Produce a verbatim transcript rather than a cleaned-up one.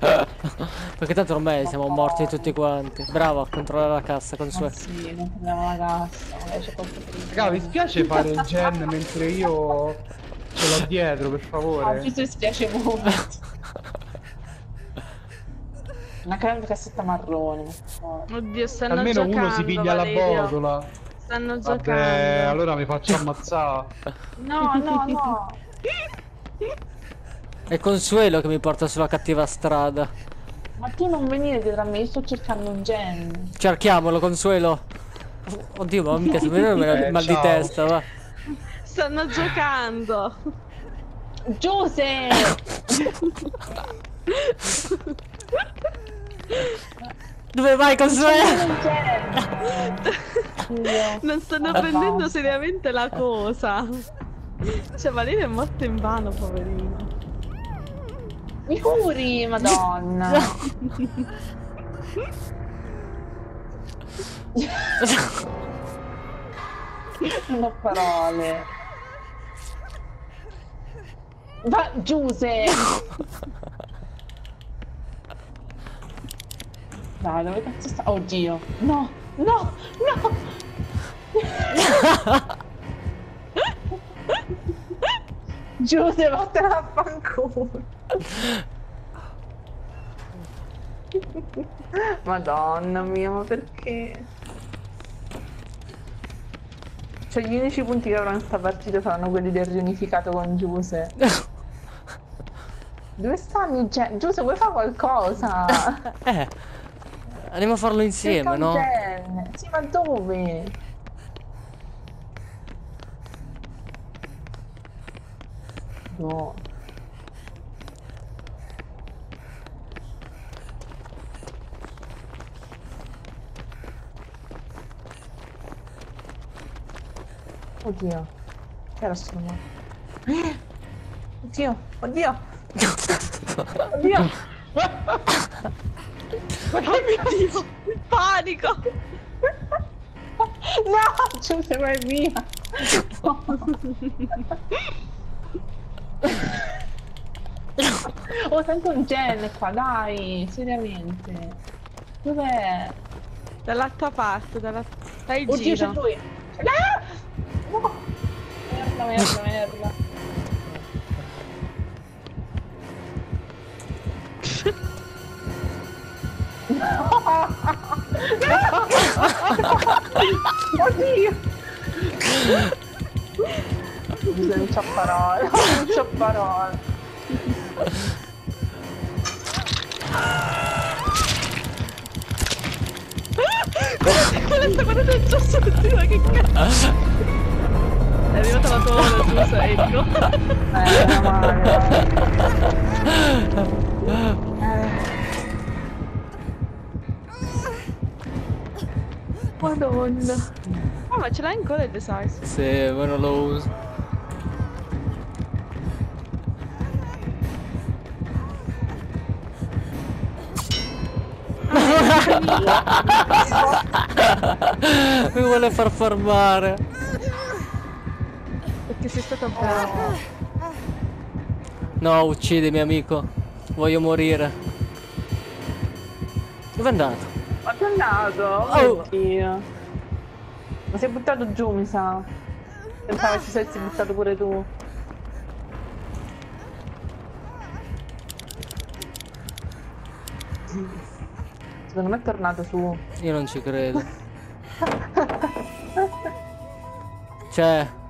Perché tanto ormai siamo morti tutti quanti. Bravo a controllare la cassa con Ma suo. sì, controlliamo la cassa, magari c'è qualcosa di Raga, vi buono. spiace fare il gen mentre io ce l'ho dietro, per Ah, ci favore? dispiace molto. Una grande cassetta marrone, ma forte. Oddio, stanno Almeno uno si giocando, piglia la Valerio. botola. Stanno Vabbè, giocando. allora mi faccio ammazzare. No, no, no. È Consuelo che mi porta sulla cattiva strada. Ma tu non venire dietro a me, io sto cercando un gen. Cerchiamolo, Consuelo. Oddio, ma mica se mi viene Eh, mal di ciao. testa, va. Stanno giocando. Giuse! Dove vai, Consuelo? Un gen! Non stanno Madonna. prendendo seriamente la cosa. Cioè, Valerio è morto in vano, poverino. Mi curi, madonna! Non ho parole. Va, Giuse! Dai, dove cazzo sta? Oddio! No! No! No! Giuse, vattene a fanculo! Madonna mia, ma perché? Cioè, gli unici punti che avrò in sta partita saranno quelli del riunificato con Giuse. Dove stanno? Gen- Giuse, vuoi fare qualcosa? Eh, andiamo a farlo insieme, Cerca un no? gen. Sì, ma dove? No. Oddio. Che era sto rumore? Oddio, oddio. Oddio. Oh mio Dio, il panico! No, Giuse, vai via. Oh, sento un gen qua, dai, seriamente. Dov'è? Dall'altra parte, dalla... Fai il Oddio, c'è giro. lui. Ah! No! Merda, merda, merda. Oddio! Non c'ho parole, non c'ho parole. Quella sta guardando il gesso continua, che cazzo! È arrivata la tua ora, giusto, ecco. Eh, meno male. Eh. Madonna. Oh, ma ce l'hai ancora il decisive? Sì, ma non lo uso. Mi vuole far fermare. Perché sei stato bravo. No, uccidimi, amico. Voglio morire. Dove è andato? Ma è andato? Oh. Oddio. Ma si è buttato giù, mi sa. Pensavo ci saresti buttato pure tu. Secondo me è tornato su. Io non ci credo. Cioè,